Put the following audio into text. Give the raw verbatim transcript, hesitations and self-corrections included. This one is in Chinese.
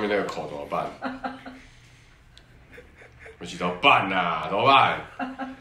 面那个口怎么办？我洗头办呐，怎么办？